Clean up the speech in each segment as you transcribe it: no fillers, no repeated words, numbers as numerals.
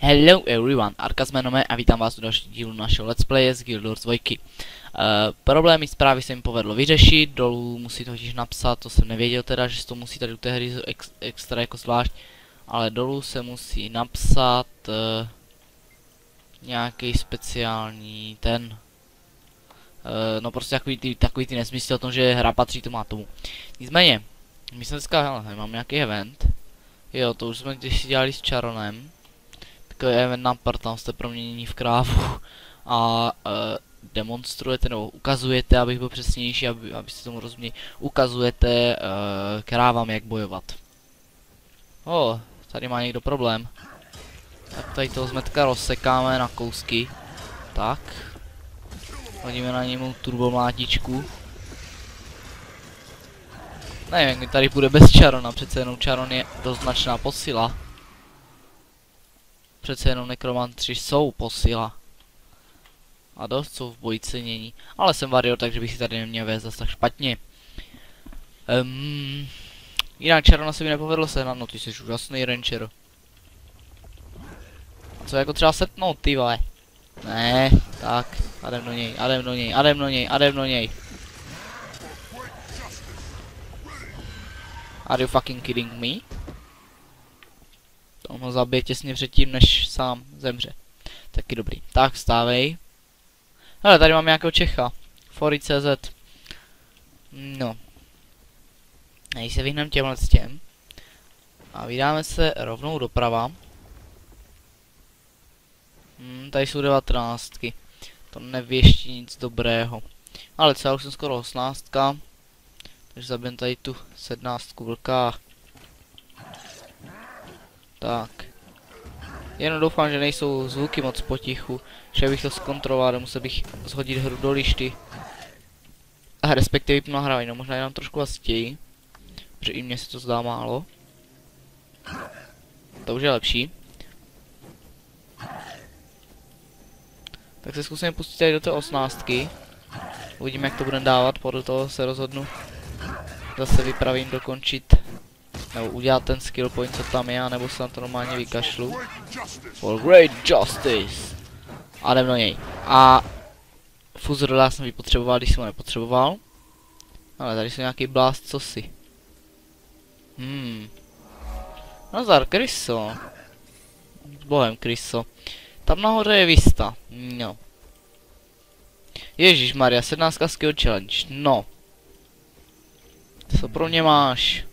Hello everyone, Arka se jmenuje a vítám vás u dalšího dílu našeho Let's Playe z Guild Wars 2. Problémy zprávy se mi povedlo vyřešit, dolů musí totiž napsat, to jsem nevěděl teda, že se to musí tady u té hry extra jako zvlášť, ale dolů se musí napsat nějaký speciální ten, no prostě takový ty nesmysly o tom, že hra patří tomu a tomu. Nicméně, my jsme dneska, hele, mám nějaký event, jo, to už jsme když si dělali s Charonem. Takový event na part, tam jste proměnění v krávu a demonstrujete nebo ukazujete, abych byl přesnější, abyste tomu rozuměli, ukazujete krávám jak bojovat. Tady má někdo problém. Tak tady toho zmetka rozsekáme na kousky. Tak. Hodíme na něj turbomlátičku. Nevím, jak tady bude bez Charona, přece jenom Charon je dost značná posila. Přece jenom nekromantři jsou posila. A dost jsou v boji cenění. Ale jsem warrior, takže bych si tady neměl vést zase tak špatně. Jinak Charona se mi nepovedlo sehnat, no ty jsi úžasný rancher. A co jako třeba setnout, ty vole? Ne, tak, a jdem do něj, a jdem do něj, a jdem do něj, a jdem do něj. Are you fucking kidding me? On ho zabije těsně předtím, než sám zemře. Taky dobrý. Tak, vstávej. Hele, tady mám nějakého Čecha. Fory.cz. No. Než se vyhneme těmhle s těm. A vydáme se rovnou doprava. Tady jsou 19. To nevěští nic dobrého. Ale co, já už jsem skoro 18. Takže zabijem tady tu 17 vlka. Tak. Jenom doufám, že nejsou zvuky moc potichu, že bych to zkontroloval, musel bych shodit hru do lišty. A respektive vypnu nahrávání, no možná jenom trošku hlastěji, protože i mně se to zdá málo. To už je lepší. Tak se zkusíme pustit tady do té 18. Uvidíme, jak to budeme dávat, podle toho se rozhodnu. Zase vypravím dokončit nebo udělat ten skill point, co tam je, nebo se na to normálně vykašlu. For great justice. A jdem do něj. A fuzor já jsem vypotřeboval, když jsem ho nepotřeboval. Ale tady jsou nějaký blast, co si. Nazar, Kryso. S bohem, Kryso. Tam nahoře je Vista. No. Ježišmarja, 17 skill challenge. No. Co pro mě máš?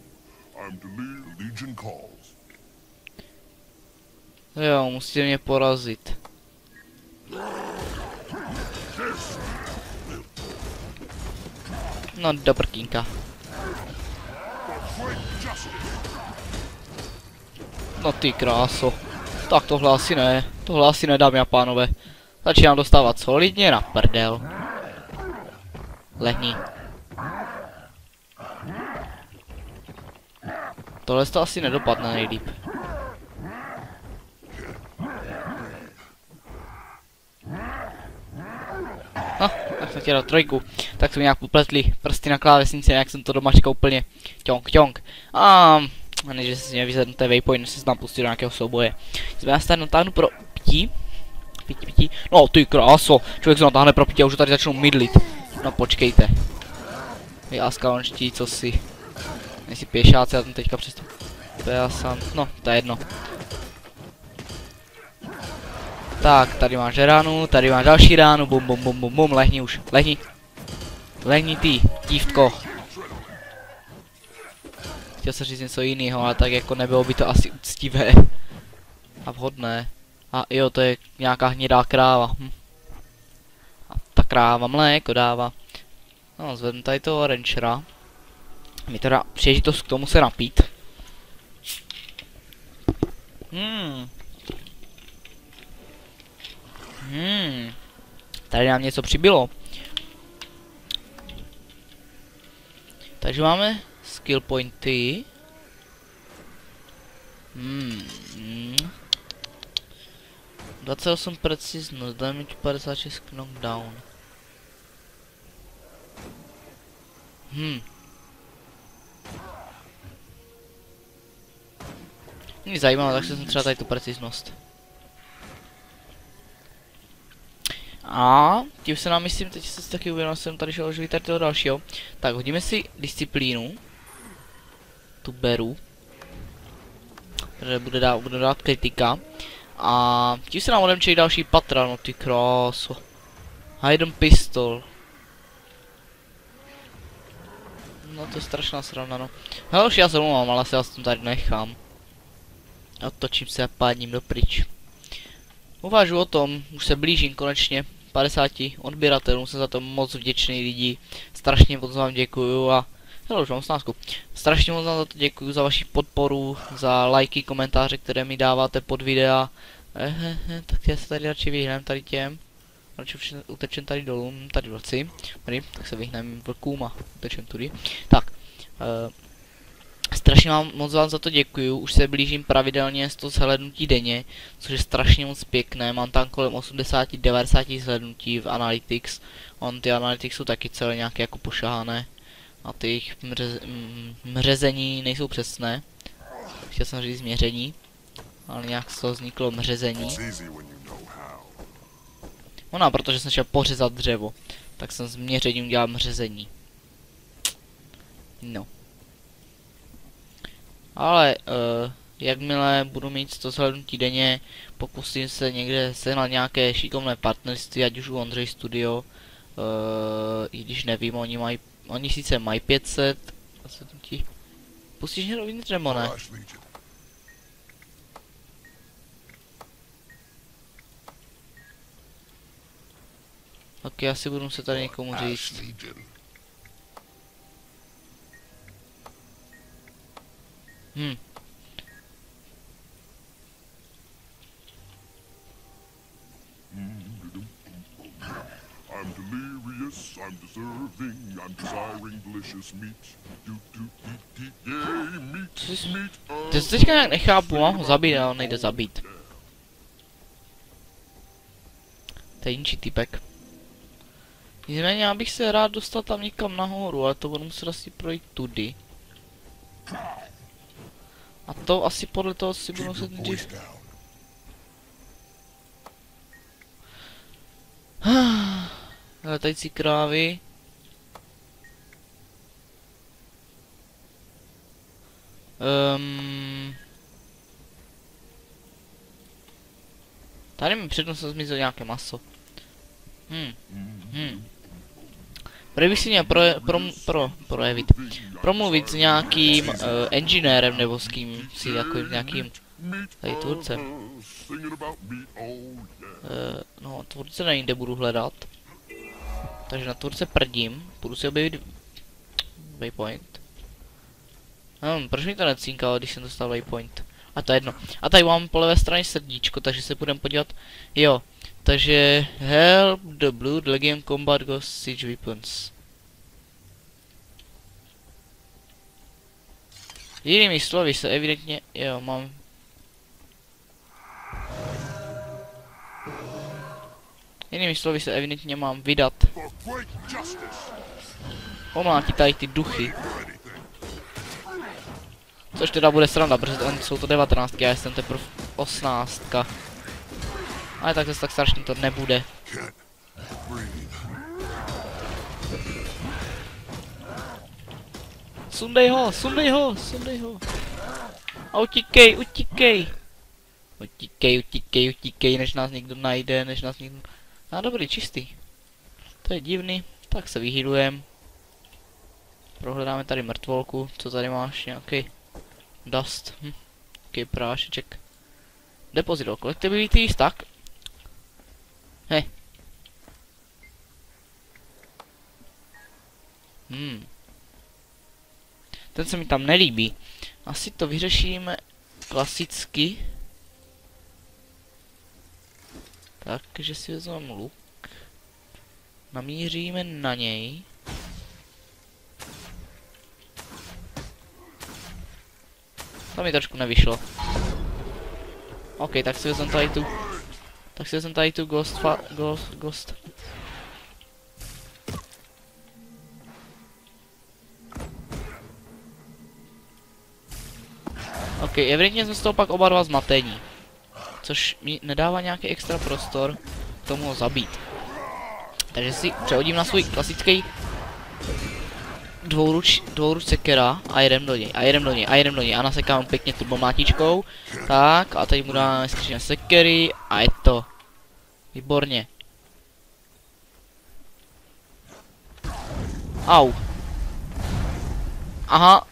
Jo, musíte mě porazit. No, do prkínka. No ty kráso. Tak tohle asi ne, dámy a pánové. Začínám dostávat solidně na prdel. Lehni. Tohle to asi nedopadne nejlíp. No, tak jsem chtěl dát trojku. Tak jsme nějak popletli prsty na klávesnici, jak jsem to domačka úplně ťonk. Než že si nevyzvednete waypoint, než se tam pustit do nějakého souboje. Já se tady natáhnu pro pití. No ty kráso, člověk se natáhne pro pití a už tady začnou mydlit. No počkejte. Vy askalonští, co si. Nejsi pěšáci, já tam teďka přesto. To já sám, no, to je jedno. Tak, tady máš ránu, tady máš další ránu, bum, lehni už, lehni. Lehni ty, dívko. Chtěl jsem říct něco jiného, ale tak jako nebylo by to asi úctivé. A vhodné. A jo, to je nějaká hnědá kráva. A ta kráva mléko dává. No, zvednu tady toho ranchera. Mi teda příležitost k tomu se napít. Tady nám něco přibylo. Takže máme skill pointy. 28 preciznost, damage 56 knockdown. Mě zajímalo, tak jsem třeba tady tu preciznost. A tím se nám myslím, teď se taky uvědomil, jsem tady šel oživit tady toho dalšího. Tak hodíme si disciplínu. Tu beru. Protože bude dát kritika. A tím se nám odemčejí další patra, no ty kráso. Hidden pistol. No to je strašná sranda, no. Hele, už já se omlouvám, ale asi já se tady nechám. Otočím se a pádním dopryč. Uvažuji o tom, už se blížím konečně 50 odběratelům, jsem za to moc vděčný lidi. Strašně moc vám děkuju a... Hele, už mám 18. Strašně moc vám za to děkuju, za vaši podporu, za lajky, komentáře, které mi dáváte pod videa. Tak já se tady radši vyhnám tady těm. Radši utečem tady dolů, tady vlci. Tady, tak se vyhneme vlkům a utečem tudy. Tak. Strašně moc vám za to děkuju, už se blížím pravidelně 100 zhlédnutí denně, což je strašně moc pěkné, mám tam kolem 80-90 zhlédnutí v Analytics, ty Analytics jsou taky celé nějaké jako pošahané a ty jejich mřezení nejsou přesné, chtěl jsem říct změření, ale nějak z toho vzniklo mřezení. Ona, protože jsem šel pořezat dřevo, tak jsem s měřením udělal mřezení. No. Ale jakmile budu mít 100 zhlédnutí denně, pokusím se někde sehnat nějaké šikovné partnerství, ať už u Ondřej Studio, i když nevím, oni sice mají 500 zhlédnutí. Pustíš mě rovnitř nebo ne? Ok, asi budu se tady někomu říct. I'm delirious, I'm deserving, I'm desiring delicious meat. Meat. Ty se teďka nějak nechápu, mám ho zabít, ale on nejde zabít. To je jinčí typek. Nicméně já bych se rád dostal tam někam nahoru, ale to budu muset asi projít tudy. A to asi podle toho si budu muset nejdřív... Letající krávy. Tady mi přednost zmizel nějaké maso. Prý bych si měl promluvit s nějakým enginérem nebo s kým si jako nějakým tady tvůrcem. No, tvůrce nevím, kde budu hledat. Takže na tvůrce prdím, budu si objevit waypoint. Proč mi to necínkalo, když jsem dostal waypoint? A to je jedno. A tady mám po levé straně srdíčko, takže se budeme podívat. Jo, takže help the Blood Legion Combat Ghost Siege Weapons. Jinými slovy se evidentně, jo, mám... Jinými slovy se evidentně mám vydat. Pomlátit tady ty duchy. Což teda bude sranda, protože jsou to 19, já jsem teprve 18. Ale tak zase tak strašně to nebude. Sundej ho, sundej ho, sundej ho. A utíkej, utíkej. Utíkej, než nás někdo najde, než nás někdo... A dobrý, čistý. To je divný, tak se vyhýlujem. Prohledáme tady mrtvolku, co tady máš, nějaký dust, nějaký prášeček. Deposit o collectibilities, tak. Hej. Ten se mi tam nelíbí. Asi to vyřešíme klasicky. Takže si vezmeme luk. Namíříme na něj. To mi trošku nevyšlo. Ok, tak si vezmeme tady tu. Tak si vezmeme tady tu ghost. Ok, evidentně jsme z toho pak oba dva zmatení. Což mi nedává nějaký extra prostor k tomu ho zabít. Takže si přehodím na svůj klasický dvouruč sekera a jedem do něj, a nasekám pěkně turbomlátičkou. Tak, a teď mu dáme skříně sekery a je to. Výborně. Au. Aha,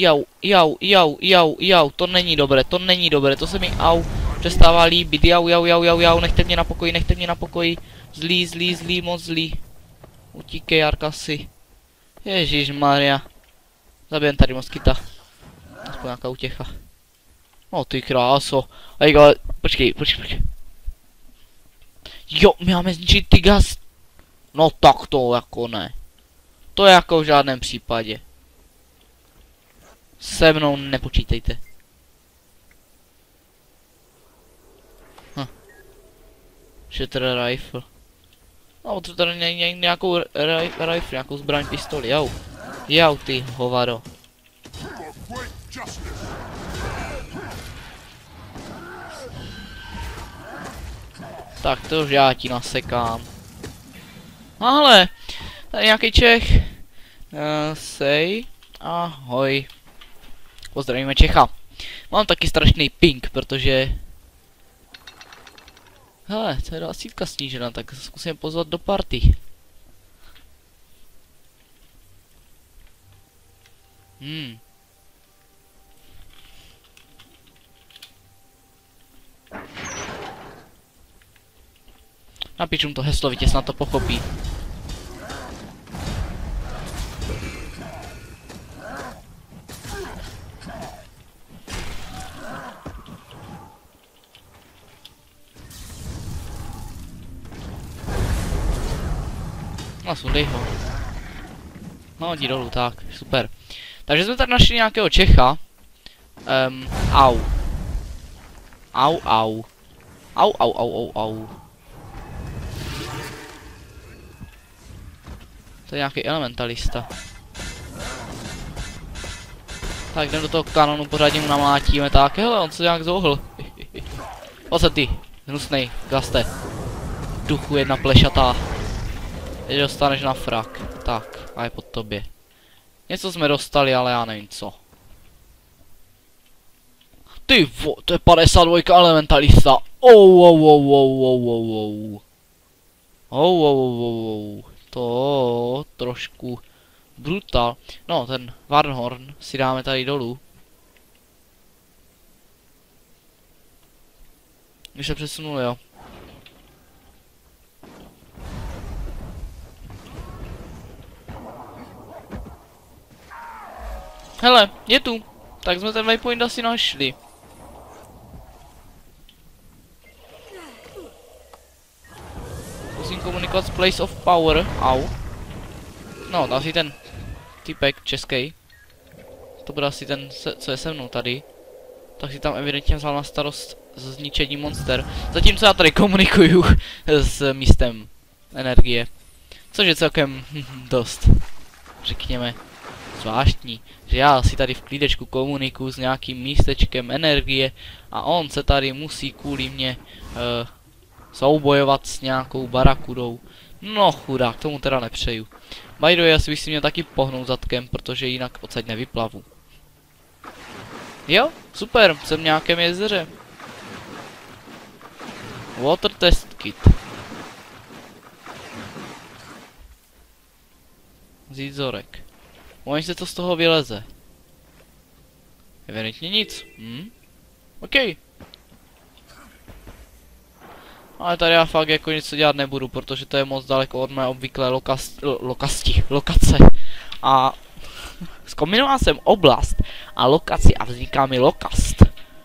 jau, to není dobré, to se mi přestává líbit, jau, nechte mě na pokoji, zlý, moc zlý. Utíkej, Arkasi. Ježišmarja. Zabijem tady moskyta. Aspoň nějaká utěcha. No ty kráso. Ej, ale, počkej. Jo, my máme zničit ty gaz. No tak to jako ne. To jako v žádném případě. Se mnou nepočítejte. Shatter rifle. No, to tady nějakou rifle, nějakou zbraň, pistoli, jau ty hovado. Tak to už já ti nasekám. Ale, tady nějaký Čech. Sej, ahoj. Pozdravíme Čecha. Mám taky strašný ping, protože... Hele, to je 20 snížena, tak zkusím pozvat do party. Napíšu mu to heslovitě, snad to pochopí. No, sundej ho. No, hodí dolů, tak, super. Takže jsme tady našli nějakého Čecha. Au. To je nějaký elementalista. Tak jdem do toho kanonu, pořádně mu namlátíme, tak, hele, on se nějak zouhl. Pojď se ty, hnusnej, gaste. Duchu jedna plešatá. Teď dostaneš na frak. Tak, a je pod tobě. Něco jsme dostali, ale já nevím co. Ty vo, to je 52 elementalista. To trošku brutal. No, ten Varnhorn si dáme tady dolů. Když se přesunul, jo. Hele, je tu. Tak jsme ten waypoint asi našli. Musím komunikovat s Place of Power. Au. No, asi ten typek český. To bude asi ten, co je se mnou tady. Tak si tam evidentně vzal na starost zničení monster. Zatímco já tady komunikuju s místem energie. Což je celkem dost, řekněme, zvláštní. Že já si tady v klídečku komunikuju s nějakým místečkem energie a on se tady musí kvůli mě soubojovat s nějakou barakudou. No chudák, tomu teda nepřeju. By the way, asi bych si měl taky pohnout zadkem, protože jinak odsaď nevyplavu. Jo, super, jsem v nějakém jezeře. Water test kit. Vzít vzorek. Můžeme se to z toho vyleze. Evidentně nic. OK. Ale tady já fakt jako něco dělat nebudu, protože to je moc daleko od mé obvyklé lokace. A zkombinoval jsem oblast a lokaci a vzniká mi lokast.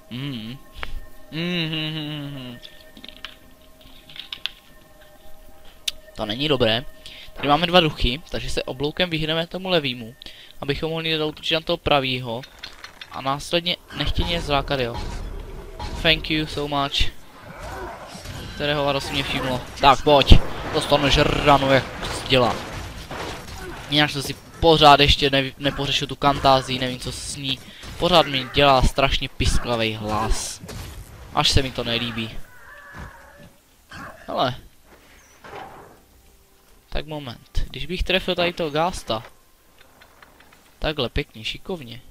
To není dobré. Tady máme dva duchy, takže se obloukem vyhneme tomu levýmu, abychom mohli zautočit na toho pravýho a následně nechtěně zlákat, jo. Thank you so much. Kterého vado si mě všimlo. Tak pojď, dostaneš ranu, jak se dělá. Jinak jsem si pořád ještě nepořešil tu kantázii, nevím co s ní. Pořád mi dělá strašně pisklavý hlas. Až se mi to nelíbí. Hele. moment. Když bych trefil tady toho gásta. Takhle pěkně, šikovně.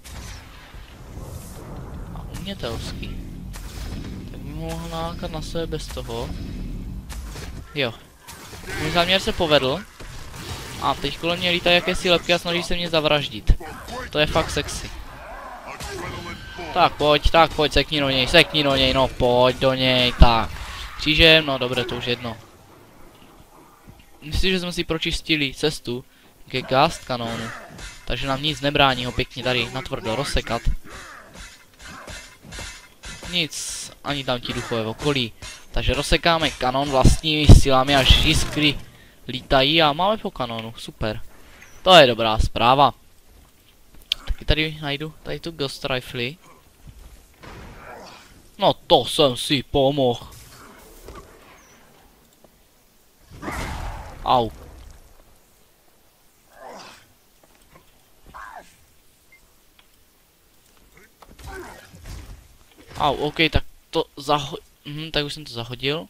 A umětelsky. Tak bych mohl nákat na sebe bez toho. Jo. Můj záměr se povedl. A teď kolem mě lítají jakési lepky a snaží se mě zavraždit. To je fakt sexy. Tak pojď, sekni do něj, no pojď do něj, tak. Křížem, no dobré, to už jedno. Myslím, že jsme si pročistili cestu ke gást kanónu. Takže nám nic nebrání ho pěkně tady natvrdo rozsekat. Nic, ani tam ti duchové v okolí. Takže rozsekáme kanon vlastními silami, až jiskry lítají a máme po kanonu, super. To je dobrá zpráva. Taky tady najdu, tady tu Ghost Rifle. No to jsem si pomohl. Au. Au, ok, tak to tak už jsem to zahodil.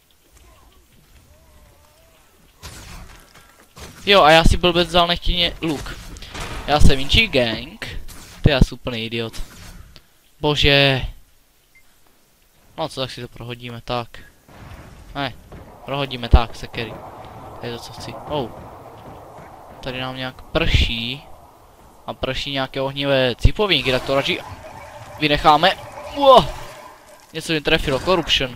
Jo, a já si blbec vzal nechtěně luk. Já jsem Inchi Gang. Ty já jsem úplný idiot. Bože. No co, tak si to prohodíme, tak. Ne, prohodíme tak, sekery. To je to, co chci. Oh. Tady nám nějak prší. A prší nějaké ohnivé cipovinky, tak to radši vynecháme. Něco mi trefilo, corruption.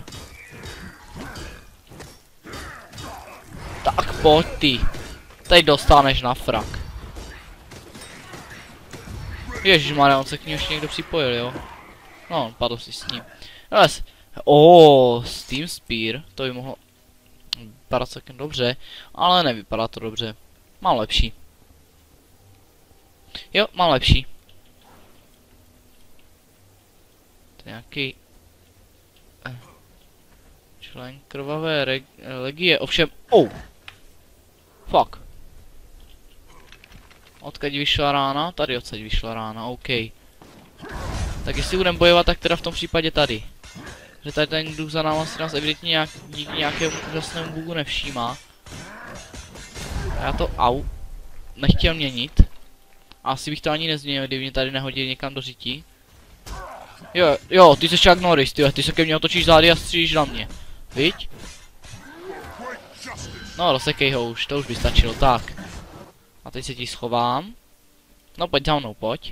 Tak pojď ty. Teď dostaneš na frak. Ježišmarja, on se k ní ještě někdo připojil, jo? No, padl si s ním. Steam Spear, to by mohlo vypadat celkem dobře, ale nevypadá to dobře. Mám lepší. Jo, mám lepší. To je nějaký člen krvavé legie, ovšem, fuck. Odkud vyšla rána? Tady odsaď vyšla rána, OK. Tak jestli budeme bojovat, tak teda v tom případě tady. Že tady ten duch za náma si nás evidentně díky nějakému úžasnému bugu nevšímá. A já to, nechtěl měnit. Asi bych to ani nezměnil, kdyby mě tady nehodil někam do řití. Jo, ty jsi jak Norris, ty se ke mně otočíš zády a střílíš na mě. Viď? No, rozsekej ho už, to už by stačilo, tak. A teď se ti schovám. No, pojď za mnou, pojď.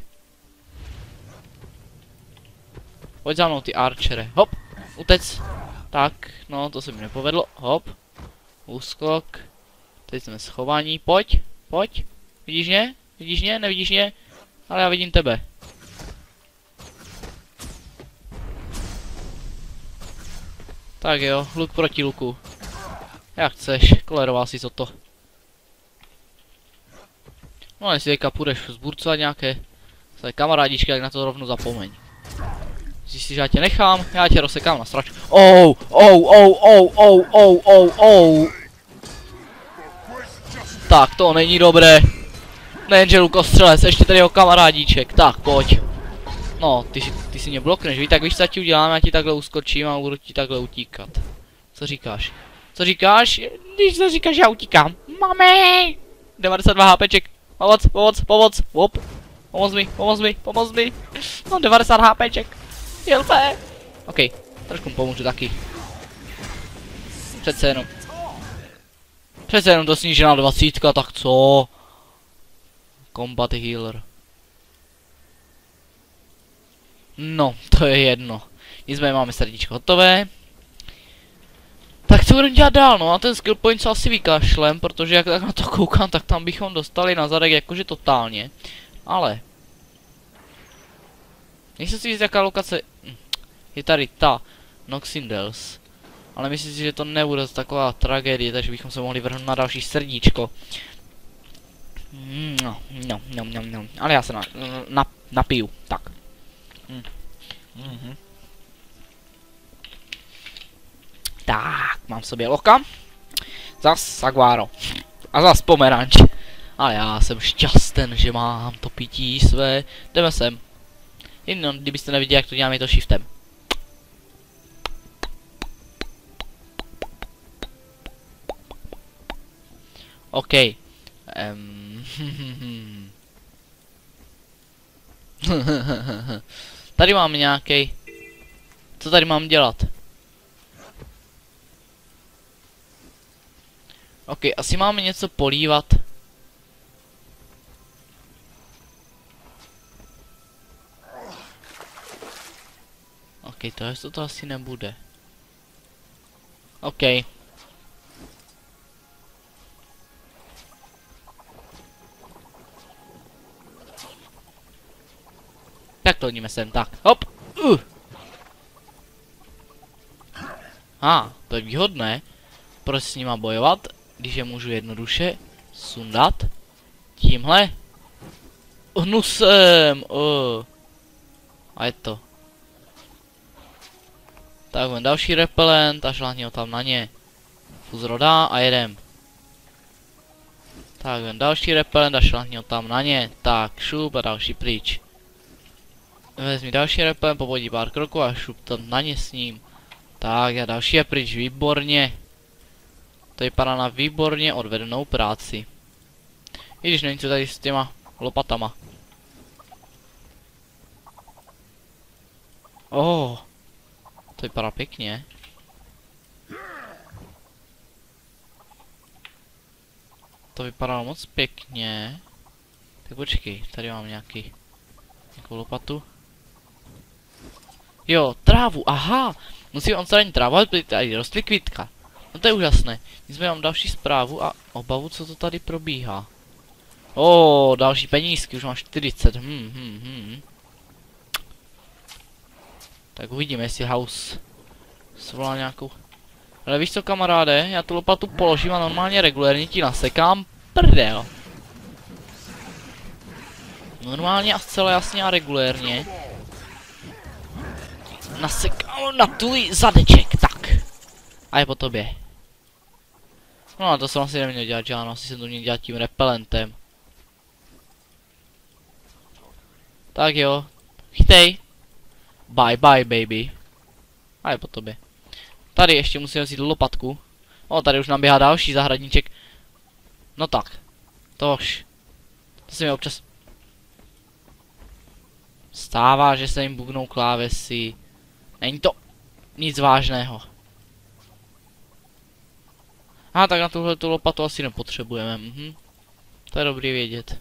Pojď za mnou, ty archere. Hop, utec. Tak, no, to se mi nepovedlo. Hop. Úskok. Teď jsme schovaní, pojď. Vidíš mě? Vidíš mě? Nevidíš mě? Ale já vidím tebe. Tak jo, luk proti luku. Jak chceš, koleroval si to. No jestli teďka půjdeš zburcovat nějaké své kamarádičky, tak na to rovnou zapomeň. Myslíš si, že já tě nechám, já tě rozsekám na stračku. Tak to není dobré. Nejenže lukostřelec, ještě tady jeho kamarádíček, tak pojď. No, ty si mě blokneš, víš, tak víš, co ti udělám, já ti takhle uskočím a budu ti takhle utíkat. Co říkáš? Co říkáš? Když se říkáš, já utíkám. Mami! 92 HPček. Pomoc. Hop. Pomoz mi. No, 90 HPček. Jel se. OK, trošku mu pomůžu taky. Přece jenom to sníží na 20, tak co? Combat healer. No, to je jedno. Nicméně máme srdíčko hotové. Tak co budeme dělat dál, no a ten skill point se asi vykašlem, protože jak tak na to koukám, tak tam bychom dostali na zadek jakože totálně. Ale nejsem si říct, jaká lokace je tady ta Noxindels. Ale myslím si, že to nebude taková tragédie, takže bychom se mohli vrhnout na další srdíčko. No. Ale já se napiju, tak. Tak, mám v sobě loka. Zas saguaro. A zas pomeranč. A já jsem šťasten, že mám to pití své. Jdeme sem. Jen kdybyste neviděli, jak to děláme, je to shiftem. OK. Tady mám nějaký. Co tady mám dělat? OK, asi máme něco polívat. OK, to asi nebude. OK. Tak to hodíme sem, tak, hop. To je výhodné. Proč s nima bojovat, když je můžu jednoduše sundat tímhle hnusem. A je to. Tak ven další repelent a šláhni ho tam na ně. Fuzroda a jedem. Tak ven další repelent a šláhni ho tam na ně. Tak šup a další pryč. Vezmi další repelent, pobodí pár kroků a šup tam na ně s ním. Tak a další je pryč, výborně. To vypadá na výborně odvedenou práci. I když není co tady s těma lopatama. To vypadá pěkně. To vypadá moc pěkně. Tak počkej, tady mám nějakou lopatu. Jo, trávu, aha! Musím odstranit trávu, ale tady rostly kvítka. No to je úžasné. Nicméně mám další zprávu a obavu, co to tady probíhá. Další penízky, už mám 40. Tak uvidíme, jestli House svolá nějakou. Ale víš co, kamaráde, já tu lopatu položím a normálně regulérně ti nasekám prdel. Normálně a zcela jasně a regulérně nasekám na tvůj zadeček, tak. A je po tobě. No a to jsem asi neměl dělat, že ano, asi jsem to měl dělat tím repelentem. Tak jo, chytej. Bye bye baby. A je po tobě. Tady ještě musím vzít lopatku. Tady už nám běhá další zahradníček. No tak. Tož. To se mi občas stává, že se jim bugnou klávesy. Není to nic vážného. Tak na tuhle tu lopatu asi nepotřebujeme. To je dobrý vědět.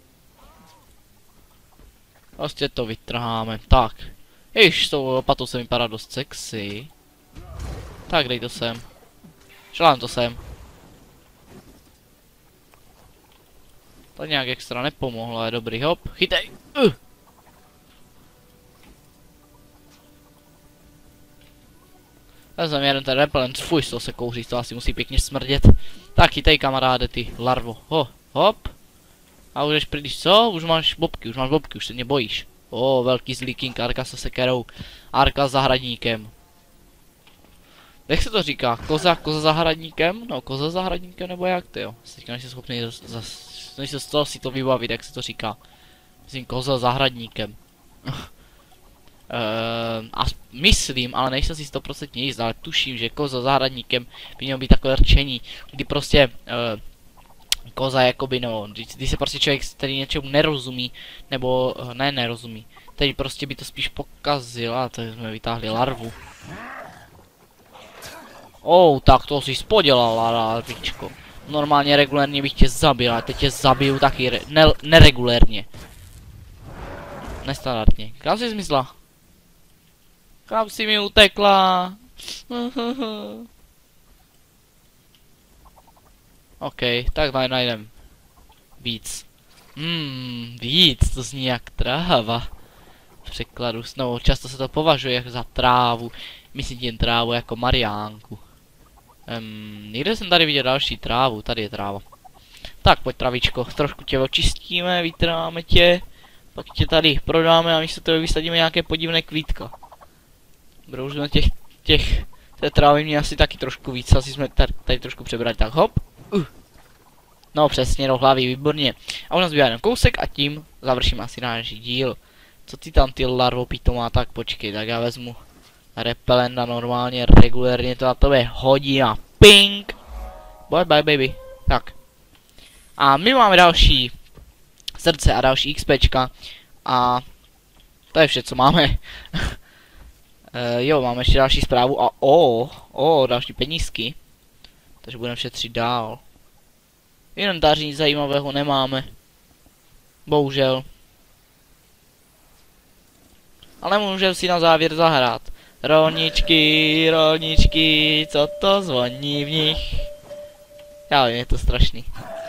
Prostě to vytrháme. Tak. Již s tou lopatou se vypadá dost sexy. Tak dej to sem. Šlám to sem. To nějak extra nepomohlo, ale dobrý, hop, chytej. Vezmeme jeden ten repelent, fuj, to se kouří, to asi musí pěkně smrdět. Tak chytej kamaráde, ty larvo, hop. A už jdeš pryč, co? Už máš bobky, už se mě bojíš. Velký zlý king, Arka se sekerou, Arka s zahradníkem. Jak se to říká? Koza zahradníkem? No, koza zahradníkem nebo jak to jo? Teďka nejsi schopný nejsi z toho si to vybavit, jak se to říká. Myslím koza zahradníkem. Myslím, ale nejsem si 100% jist, ale tuším, že koza zahradníkem by mělo být takové rčení, kdy prostě koza jakoby no, když se prostě člověk, který něčemu nerozumí, nebo nerozumí, který prostě by to spíš pokazil, a to jsme vytáhli larvu. Tak to si spodělala, larvičko. Normálně regulérně bych tě zabil, ale teď tě zabiju taky neregulérně. Nestandardně. Kam jsi zmizla? Kam jsi mi utekla? OK, tak najdem víc. Víc, to zní jak tráva. V překladu, no, často se to považuje za trávu. Myslím tím trávu jako Mariánku. Někde jsem tady viděl další trávu, tady je tráva. Tak pojď travičko, trošku tě očistíme, vytráme tě. Pak tě tady prodáme a místo toho vysadíme nějaké podivné kvítka. Už jsme té trávy mě asi taky trošku víc, asi jsme tady trošku přebrali, tak hop. No přesně, do hlavy, výborně. A u nás zbývá jeden kousek a tím završím asi náš díl. Co ty tam ty larvo pitomá, tak počkej, tak já vezmu repelenda normálně, regulérně to na tebe hodí a ping. Bye bye baby. Tak. A my máme další srdce a další XPčka. A to je vše, co máme. Jo, máme ještě další zprávu a další penízky. Takže budeme šetřit dál. Inventáři nic zajímavého nemáme. Bohužel. Ale můžeme si na závěr zahrát. Rolničky, rolničky, co to zvoní v nich? Já vím, je to strašný.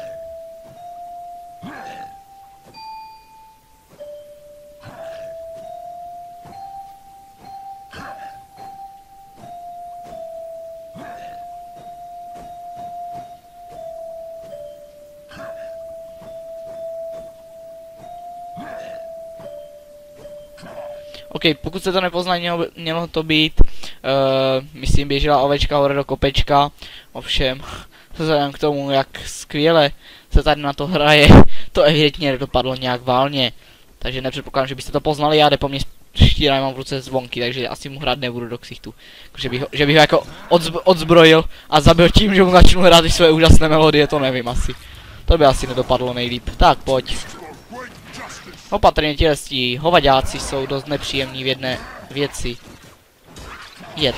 OK, pokud se to nepoznají, mělo to být, myslím, běžela ovečka hore do kopečka, ovšem, vzhledem k tomu, jak skvěle se tady na to hraje, to evidentně nedopadlo nějak válně, takže nepředpokládám, že byste to poznali, já jde po mně štíra, mám v ruce zvonky, takže asi mu hrát nebudu do ksichtu, že bych ho jako odzbrojil a zabil tím, že mu začnu hrát ty své úžasné melodie, to nevím asi, to by asi nedopadlo nejlíp, tak pojď. Opatrně tělestí, hovaďáci jsou dost nepříjemní v jedné věci. Jed.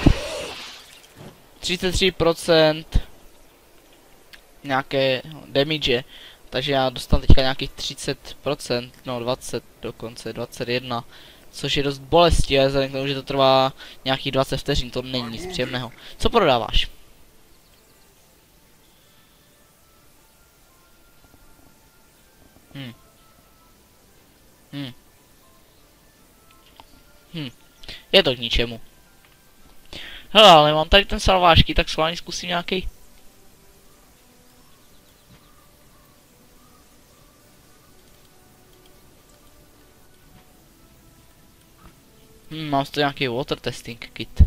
33% nějaké damage, takže já dostanu teďka nějakých 30%, no 20 dokonce, 21, což je dost bolestivé, vzhledem k tomu, že to trvá nějakých 20 vteřin, to není nic příjemného. Co prodáváš? Je to k ničemu. Hele, ale mám tady ten salvášky, tak schválně zkusím nějaký. Mám to nějaký water testing kit.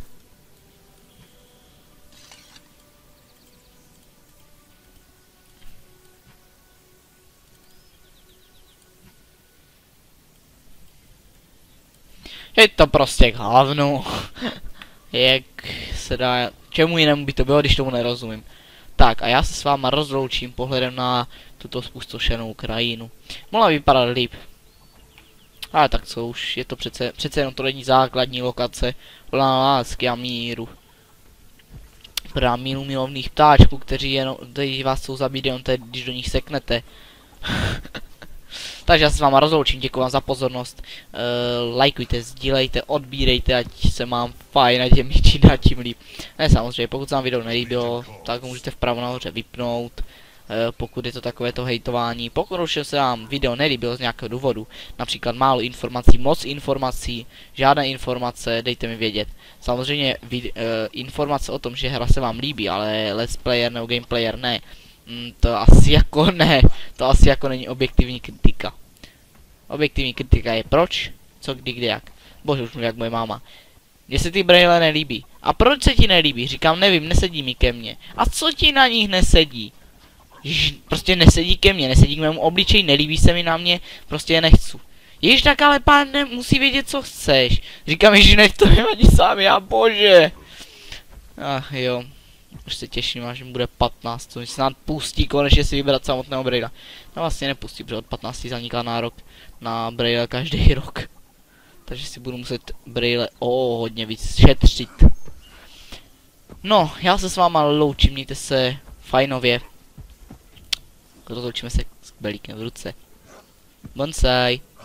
Je to prostě k hovnu. Jak se dá, čemu jinému by to bylo, když tomu nerozumím. Tak a já se s váma rozloučím pohledem na tuto spustošenou krajinu. Mohla vypadat líp. Ale tak co už, je to přece jenom to není základní lokace plná lásky a míru. Pra míru milovných ptáčků, kteří vás chcou zabít jenom teď, když do nich seknete. Takže já se s váma rozloučím, děkuji vám za pozornost. Lajkujte, sdílejte, odbírejte, ať se mám fajn, ať je mi čím dál tím líp. Ne, samozřejmě, pokud se vám video nelíbilo, tak můžete vpravo nahoře vypnout. Pokud je to takovéto hejtování. Pokud už se vám video nelíbilo z nějakého důvodu, například málo informací, moc informací, žádné informace, dejte mi vědět. Samozřejmě informace o tom, že hra se vám líbí, ale let's player nebo gameplayer ne. To asi jako ne, to asi jako není objektivní kritika. Objektivní kritika je proč, co, kdy, kde, jak. Bože, už mluví jak moje máma. Mně se ty brejle nelíbí. A proč se ti nelíbí? Říkám, nevím, nesedí mi ke mně. A co ti na nich nesedí? Prostě nesedí ke mně, nesedí k mému obličeji, nelíbí se mi na mě, prostě je nechci. Jež tak ale pán musí vědět, co chceš. Říkám, že ne, to nevadí sám, já bože. Ach jo. Už se těším, až mi bude 15, co mi snad pustí konečně si vybrat samotného Braila. No vlastně nepustí, protože od 15 zaniká nárok na Braille každý rok. Takže si budu muset Braille hodně víc šetřit. No, já se s váma loučím, mějte se fajnově. Rozloučíme se s belíkem v ruce. Bonsai.